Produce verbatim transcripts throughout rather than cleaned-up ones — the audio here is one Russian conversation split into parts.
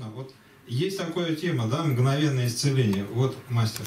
можно? Вот есть такая тема, да, мгновенное исцеление. Вот, мастер.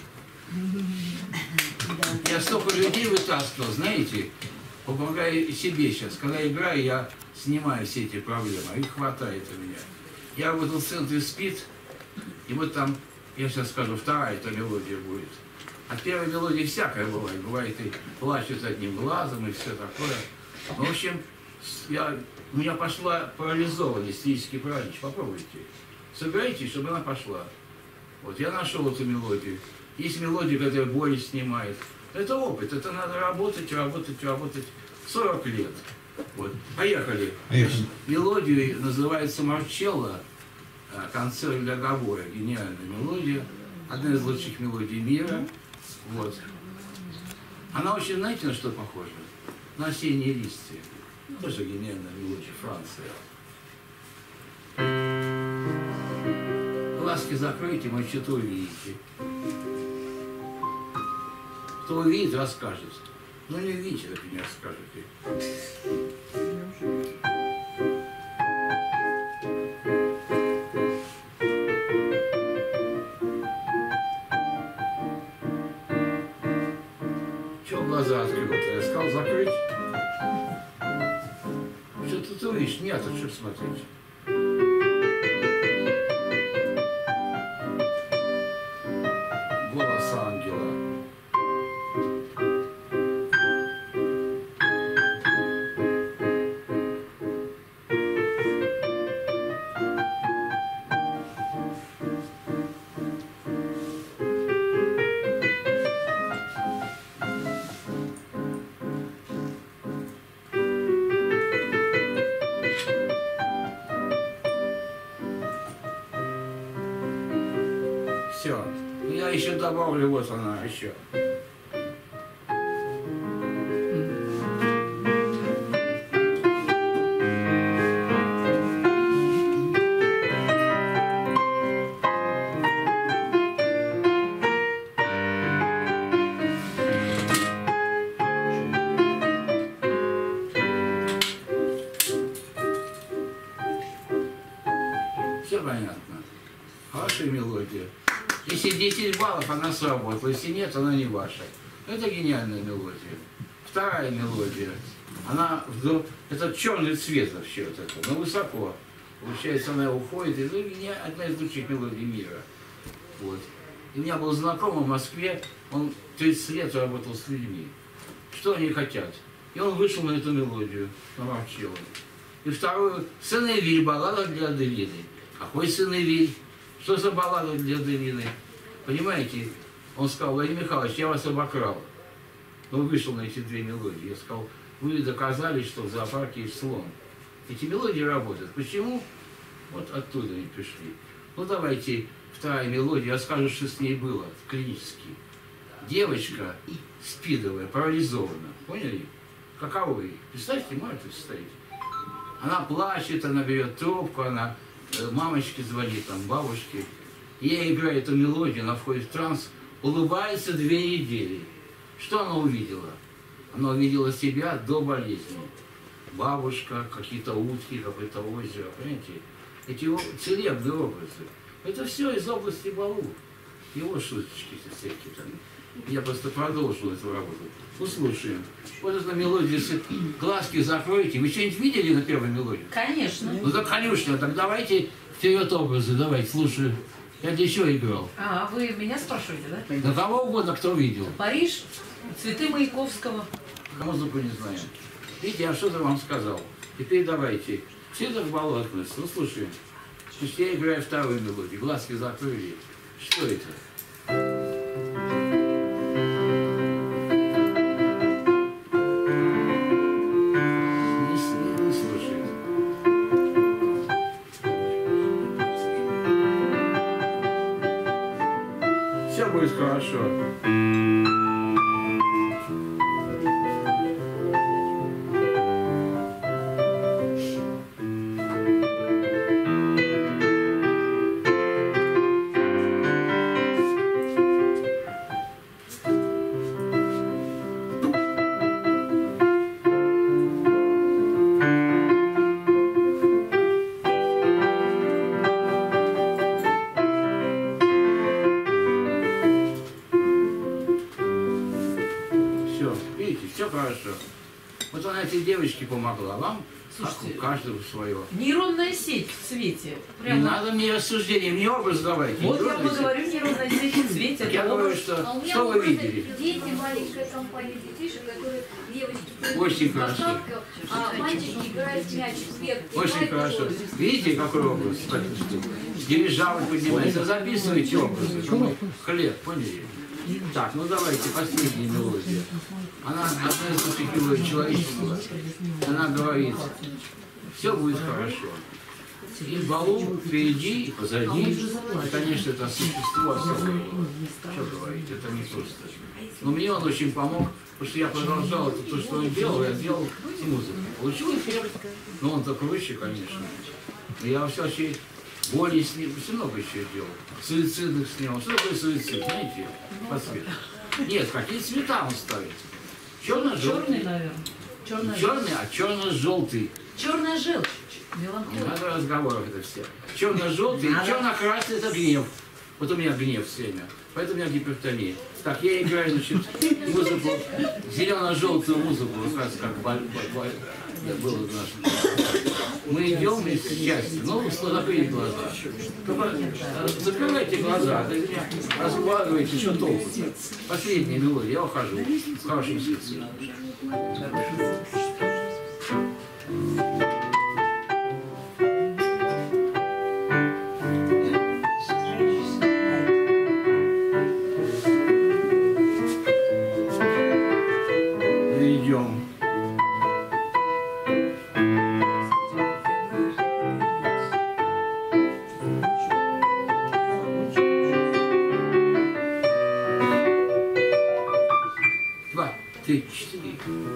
Я столько людей вытаскивал, знаете, помогаю себе сейчас. Когда играю, я снимаю все эти проблемы, их хватает у меня. Я вот в центре спит, и вот там, я сейчас скажу, вторая эта мелодия будет. А первая мелодия всякая бывает. Бывает и плачет одним глазом, и все такое. Ну, в общем, я, у меня пошла парализованность, физический паралич. Попробуйте. Собирайтесь, чтобы она пошла. Вот, я нашел эту мелодию. Есть мелодия, которая боль снимает. Это опыт, это надо работать, работать, работать. сорок лет. Вот. Поехали. Поехали. Мелодию называется «Марчелло», концерт для гобоя. Гениальная мелодия. Одна из лучших мелодий мира. Вот. Она очень, знаете, на что похожа? На осенние листья. Тоже гениальная мелодия, Франция. Глазки закройте, вы что-то увидите. Кто увидит, расскажет. Ну не увидите, так и не расскажете. Чего глаза открыл? Я сказал закрыть. Что ты увидишь? Нет, а что смотреть? Голос ангела. Все. Я еще добавлю, вот она еще. Все понятно. Хорошая мелодия. Если десять баллов, она сработала. Если нет, она не ваша. Это гениальная мелодия. Вторая мелодия. Она вдруг... Это черный цвет вообще вот это. Но высоко. Получается, она уходит. И это одна из лучших мелодий мира. Вот. И у меня был знакомый в Москве. Он тридцать лет работал с людьми. Что они хотят? И он вышел на эту мелодию. На Марчелло. И вторую. Сен-Эвиль, баллада для Аделины. Какой Сен-Эвиль? Что за баллада для Аделины? Понимаете? Он сказал: Владимир Михайлович, я вас обокрал. Но вышел на эти две мелодии. Я сказал: вы доказали, что в зоопарке есть слон. Эти мелодии работают. Почему? Вот оттуда они пришли. Ну давайте, вторая мелодия. Я скажу, что с ней было клинически. Девочка спидовая, парализована. Поняли? Каково ей? Представьте, можете представить? Она плачет, она берет трубку, она мамочке звонит, там, бабушке. Ей играет эту мелодию, она входит в транс, улыбается две недели. Что она увидела? Она увидела себя до болезни. Бабушка, какие-то утки, какое-то озеро, понимаете? Эти целебные образы. Это все из области балу. Его шуточки всякие там. Я просто продолжил эту работу. Послушаем. Вот эта мелодия, если глазки закроете. Вы что-нибудь видели на первой мелодии? Конечно. Ну так, конечно, так давайте вперед образы, давайте, слушаю. Я где еще играл. А, вы меня спрашиваете, да? На кого угодно, кто видел. Париж, цветы Маяковского. Музыку не знаю. Видите, я что-то вам сказал. Теперь давайте. Все это к балу относится. Ну, слушаем. Значит, я играю вторую мелодию. Глазки закрыли. Что это? Все будет хорошо. Вот она этой девочке помогла. Вам Слушайте, каждому свое. Нейронная сеть в цвете. Не Прямо. надо мне рассуждения, мне образ давайте. Вот я Нейронная сеть. поговорю, нейронная сеть в цвете. Я это говорю, образ. что, А у меня что вы вот видели? дети, маленькая компания детишек, которые девочки Очень в хорошо. посадку, а мальчик играет в мяч вверх. Очень хорошо. Видите, какой образ? Дирижабль поднимается. Записывайте образы. чтобы Хлеб, поняли? Так, ну давайте, последняя мелодия. Она одна из таких мелодий человечества. Она говорит, все будет хорошо. И балу впереди, и позади. И, конечно, это существо особое. Что говорить, это не просто. Но мне он очень помог, потому что я продолжал это, то, что он делал, я делал и музыку. Получил эффект, но он так круче, конечно. Но я вообще боли с ним, очень много еще делал. Суицидных снял. Что такое суицид, знаете? По цвету. Нет, какие цвета он ставит? Черно-желтый. Черный, наверное. Черная Не черный, а черно-желтый. Черная желчь. Не Меланхолия. надо разговоров это все. Черно-желтый, Надо. черно-красный это гнев. Вот у меня гнев все время. Поэтому у меня гипертония. Так, я играю, значит, музыку, зелено-желтую музыку, как, как баль, баль, баль, да, было в нашем. Мы идем из счастья, но закрыли глаза. Только э, закрывайте глаза, да, меня разглаживаете, что толку. Последняя мелодия, я ухожу в хорошем смысле. Идем. Два, три, четыре.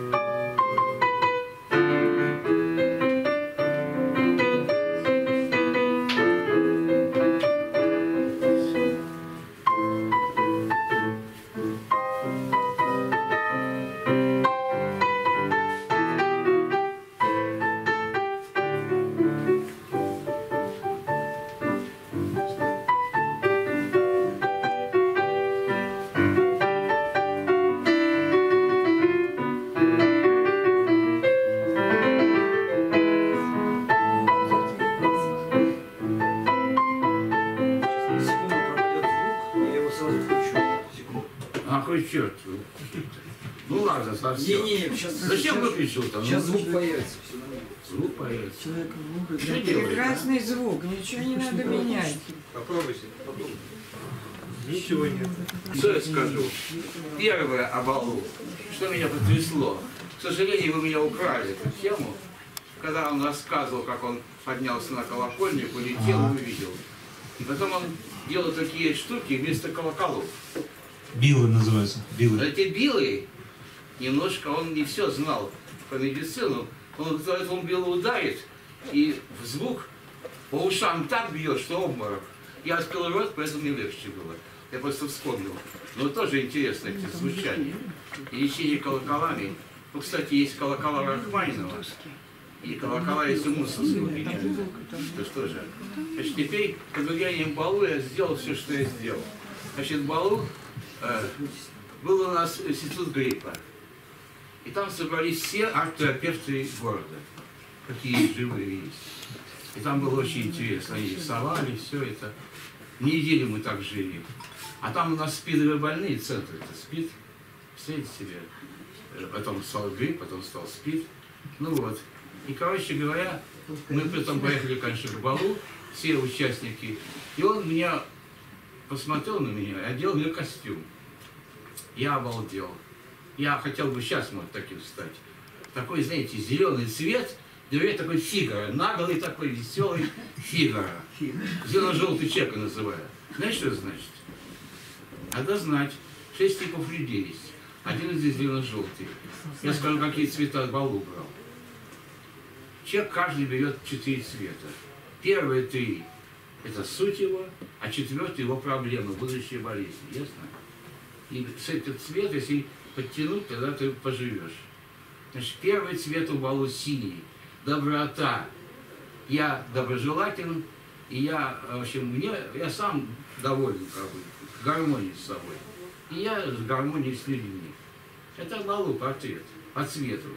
Секунду пропадет звук, я его сразу включу. Секунду. А какой черт? Ну ладно, совсем. Не-не, сейчас, Зачем выключил-то? Ну, сейчас звук появится. Все нормально. Звук появится. Человек выбрал. Что делать? Прекрасный звук, ничего не надо менять. Попробуйте. Попробуйте. Ничего нет. Что я скажу? Первое о балу. Что меня потрясло? К сожалению, вы меня украли эту тему, когда он рассказывал, как он поднялся на колокольню, полетел и увидел. И потом он делал такие штуки вместо колоколов. Билы называется. Билы. Эти билы, немножко он не все знал про медицину. Он говорит, он било ударит, и в звук по ушам так бьет, что обморок. Я открыл рот, поэтому мне легче было. Я просто вспомнил. Но тоже интересно эти звучания. И лечение колоколами. Ну, кстати, есть колокола Рахманинова и колокола из Мусорского гениального. Это что же? Значит, теперь под влиянием балу я сделал все, что я сделал. Значит, балу э, был у нас институт гриппа. И там собрались все арт-терапевты города, какие живые есть. И там было очень интересно. Они рисовали, все это. Неделю мы так жили. А там у нас спидовые больные, центр это СПИД. Представляете себе? Потом стал грипп, потом стал СПИД. Ну вот. И, короче говоря, мы потом поехали, конечно, к балу, все участники. И он меня посмотрел на меня и одел мне костюм. Я обалдел. Я хотел бы сейчас, может, таким стать. Такой, знаете, зеленый цвет, дверь такой Фигаро, наглый такой, веселый Фигаро. Зелено-желтый чек называю. Знаешь, что это значит? Надо знать. Шесть типов людей есть. Один из них зелено-желтый. Я скажу, какие цвета балу брал. Человек каждый берет четыре цвета. Первые три – это суть его, а четвертый – его проблемы, будущие болезни. Ясно? И с этот цвет, если подтянуть, тогда ты поживешь. Значит, первый цвет у балу синий. Доброта. Я доброжелателен, и я, в общем, мне, я сам доволен, как бы, гармонией с собой. И я с гармонией с людьми. Это балу портрет, по цвету.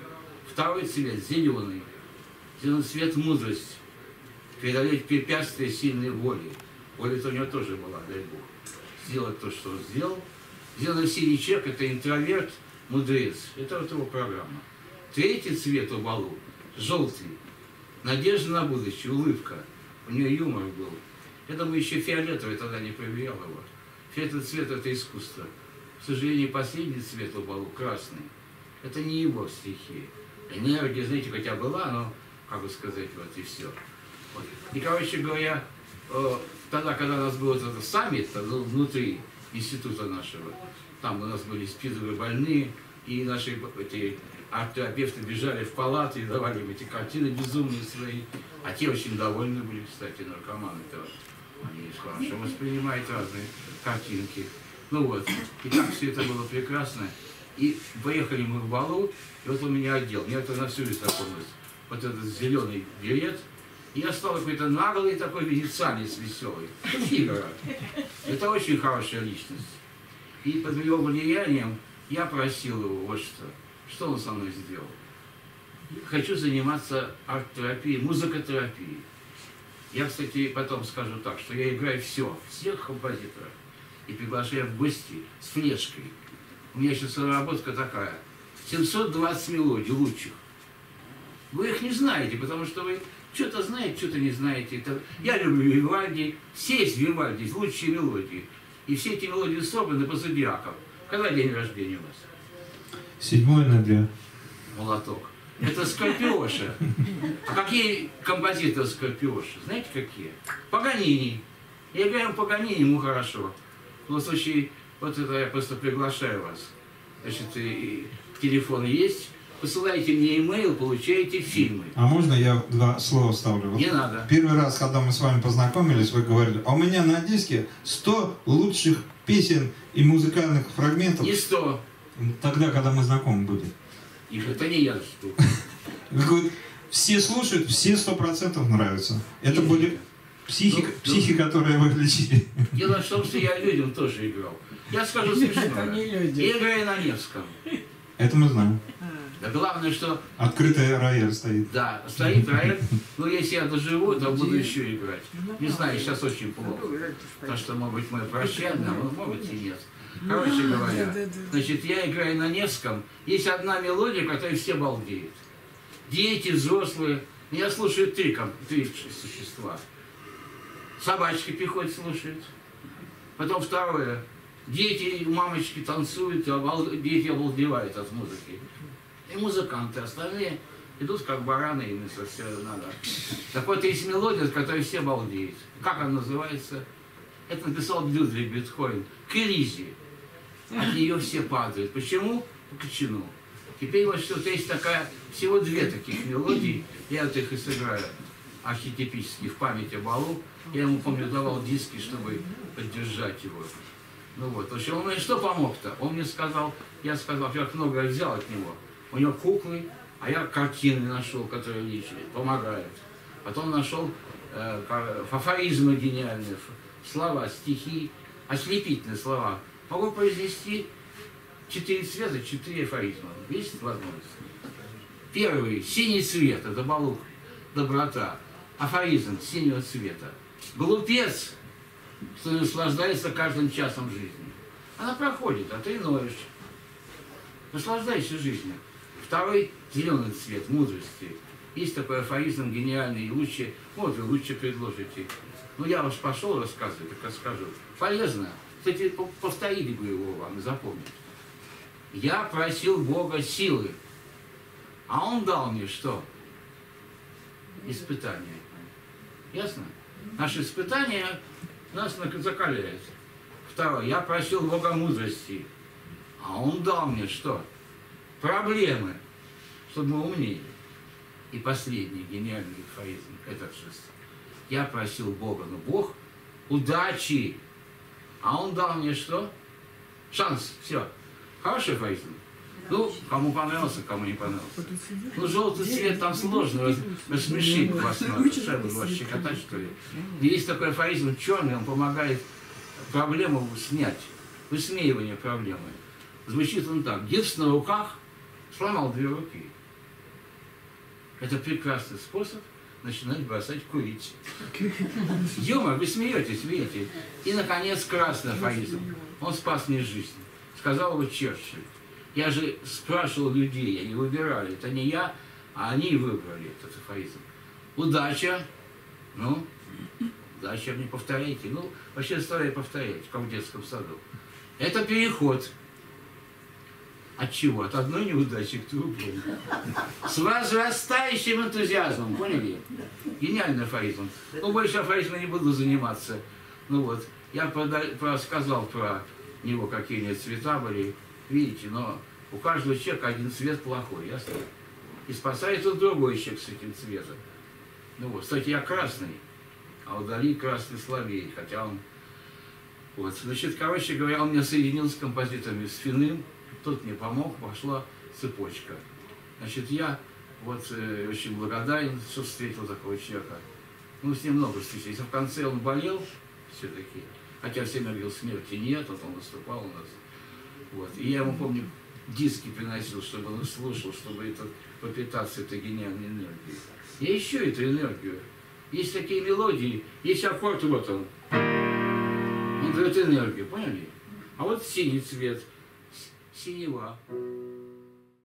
Второй цвет зеленый. Зеленый цвет мудрость. Преодолеть препятствия сильной воли. Воля-то у него тоже была, дай Бог. Сделать то, что он сделал. Зелено-синий человек – это интроверт, мудрец. Это вот его программа. Третий цвет у Балу – желтый. Надежда на будущее, улыбка. У нее юмор был. Я думаю, еще фиолетовый тогда не проверял его. Фиолетовый цвет – это искусство. К сожалению, последний цвет у Балу – красный. Это не его стихия. Энергия, знаете, хотя была, но, как бы сказать, вот и все. Вот. И, короче говоря, тогда, когда у нас был этот саммит внутри института нашего, там у нас были спидовые больные, и наши эти арт-терапевты бежали в палаты и давали им эти картины безумные свои. А те очень довольны были, кстати, наркоманы-то. Они хорошо воспринимают разные картинки. Ну вот, и так все это было прекрасно. И поехали мы в Балу, и вот у меня отдел. Мне это на всю жизнь запомнилось. Вот этот зеленый берет. И я стал какой-то наглый такой венецианец веселый. Фигаро. Это очень хорошая личность. И под его влиянием я просил его вот что. Что он со мной сделал? Хочу заниматься арт-терапией, музыкотерапией. Я, кстати, потом скажу так, что я играю все, всех композиторов. И приглашаю в гости с флешкой. У меня сейчас разработка такая. семьсот двадцать мелодий лучших. Вы их не знаете, потому что вы что-то знаете, что-то не знаете. Это... Я люблю Вивальди. Все есть Вивальди, лучшие мелодии. И все эти мелодии собраны по зодиакам. Когда день рождения у вас? седьмое ноября. Молоток. Это Скорпиоша. А какие композиторы Скорпиоши? Знаете, какие? Паганини. Я играю Паганини, ему хорошо. В любом случае, вот это я просто приглашаю вас. Значит, и телефон есть. Посылайте мне имейл, получаете фильмы. А можно я два слова вставлю? Не надо. Первый раз, когда мы с вами познакомились, вы говорили, а у меня на диске сто лучших песен и музыкальных фрагментов. Не сто. Тогда, когда мы знакомы были. И это не я что. Вы говорите, все слушают, все сто процентов нравятся. Это Нет. были психи, Ну, психи, которые вы лечили. Дело в том, что я людям тоже играл. Я скажу Это смешное. не люди. Я играю на Невском. Это мы знаем. Да главное, что Открытый рояль стоит. да, стоит рояль, но если я доживу, то буду еще играть. Не знаю, сейчас очень плохо. Потому что, может быть, мы прощаем, а может быть и нет. Короче говоря, значит, я играю на Невском. Есть одна мелодия, которой все балдеют. Дети, взрослые. Меня слушают три, три существа. Собачки приходят, слушают. Потом второе. Дети, мамочки танцуют, обал... дети обалдевают от музыки. И музыканты, остальные идут как бараны, им это все надо. Так вот, есть мелодия, от которой все балдеют. Как она называется? Это написал Людвиг Бетховен. К Элизе. От нее все падают. Почему? По кочану. Теперь вот что-то есть такая, всего две таких мелодии. Я вот их и сыграю архетипически в память о Балу. Я ему, помню, давал диски, чтобы поддержать его. Ну вот, в общем, он мне что помог-то? Он мне сказал, я сказал, я многое взял от него. У него куклы, а я картины нашел, которые лечат, помогают. Потом нашел э, афоризмы гениальные, слова, стихи, ослепительные слова. Могу произнести четыре цвета, четыре афоризма. Есть возможность? Первый, синий цвет, это Балух, доброта. Афоризм синего цвета. Глупец, что наслаждается каждым часом жизни. Она проходит, а ты ноешь. Наслаждайся жизнью. Второй, зеленый цвет, мудрости. Есть такой афоризм гениальный, лучше, вот вы лучше предложите. Ну я уж пошел рассказывать, так расскажу. Полезно. Кстати, повторили бы его вам и запомнили. Я просил Бога силы, а Он дал мне что? Испытания. Ясно? Наши испытания нас закаляют. Второе. Я просил Бога мудрости, а Он дал мне что? Проблемы, чтобы мы умнели. И последний гениальный афоризм, этот шестой. Я просил Бога, но Бог удачи, а Он дал мне что? Шанс. Все. Хороший афоризм. Ну, кому понравился, кому не понравился. Ну, желтый цвет там сложно, рассмешить вас надо, шайбу вас щекотать, что ли. И есть такой афоризм черный, он помогает проблему снять, высмеивание проблемы. Звучит он так: гипс на руках, сломал две руки. Это прекрасный способ начинать бросать курить. Юмор, вы смеетесь, смеетесь. И, наконец, красный афоризм. Он спас мне жизнь. Сказал его Черчилль. Я же спрашивал людей, они выбирали. Это не я, а они выбрали этот афоризм. Удача. Ну, удача, не повторяйте. Ну, вообще старое повторять, как в детском саду. Это переход. От чего? От одной неудачи к другой. С возрастающим энтузиазмом, поняли? Гениальный афоризм. Ну, больше афоризмом не буду заниматься. Ну вот, я рассказал про него, какие у него цвета были. Видите, но у каждого человека один цвет плохой, ясно? И спасается другой человек с этим цветом. Ну вот, кстати, я красный, а у Дали красный слабее, хотя он... Вот, значит, короче говоря, он меня соединил с композиторами, с Финным. Тот мне помог, пошла цепочка. Значит, я вот э, очень благодарен, что встретил такого человека. Ну, с ним много встретились. А в конце он болел все-таки. Хотя всем говорил, смерти нет, вот он выступал у нас. Вот. И я ему, помню, диски приносил, чтобы он слушал, чтобы это, попитаться этой гениальной энергией. Я ищу эту энергию. Есть такие мелодии, есть аккорд, вот он. Он дает энергию, поняли? А вот синий цвет. Синева.